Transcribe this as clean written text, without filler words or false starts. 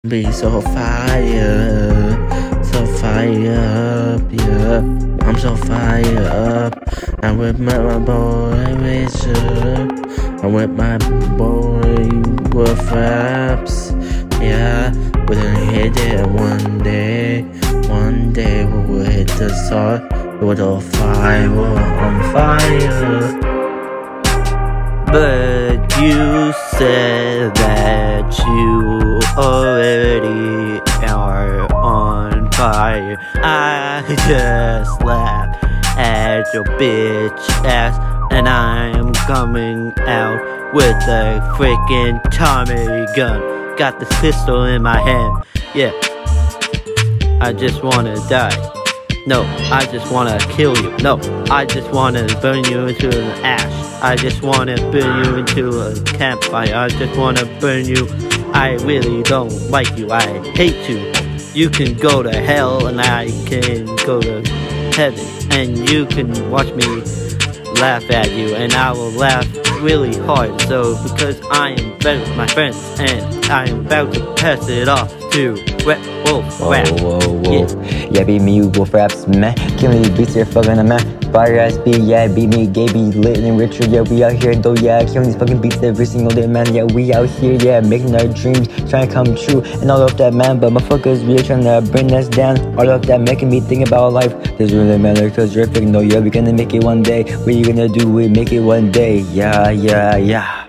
Be so fired up, yeah. I'm so fired up. I'm with my boy Richard. I'm with my boy with raps, yeah. We're gonna hit it one day. One day we will hit the start. We're on fire, we're on fire. But you said that you already are on fire. I just laughed at your bitch ass, and I am coming out with a freaking Tommy gun. Got this pistol in my hand, yeah. I just wanna die. No, I just wanna kill you. No, I just wanna burn you into an ash. I just wanna burn you into a campfire. I just wanna burn you. I really don't like you. I hate you. You can go to hell and I can go to heaven. And you can watch me laugh at you, and I will laugh really hard. So because I am better with my friends, and I am about to pass it off to Richard Wrld. Whoa. Yeah, beat me with raps, man. Killing these beats, you're fucking a man. Fire ass beat, yeah, beat me, gabey, lit and Richard, yeah, we out here though, yeah, killing these fucking beats every single day, man, yeah, we out here, yeah, making our dreams, trying to come true, and all of that, man, but motherfuckers really trying to bring us down, all of that making me think about life, this really matter, cause you're fake, no, yeah, we gonna make it one day, what you gonna do, we make it one day, yeah.